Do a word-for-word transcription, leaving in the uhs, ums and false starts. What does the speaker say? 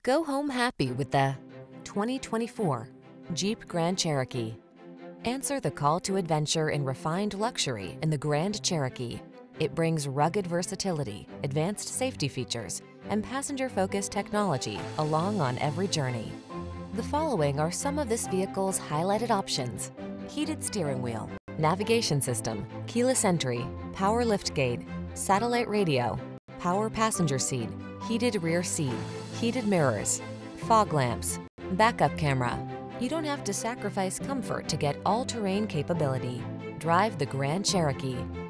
Go home happy with the twenty twenty-four Jeep Grand Cherokee. Answer the call to adventure in refined luxury in the Grand Cherokee. It brings rugged versatility, advanced safety features, and passenger-focused technology along on every journey. The following are some of this vehicle's highlighted options: heated steering wheel, navigation system, keyless entry, power liftgate, satellite radio, power passenger seat, heated rear seat, heated mirrors, fog lamps, backup camera. You don't have to sacrifice comfort to get all-terrain capability. Drive the Grand Cherokee.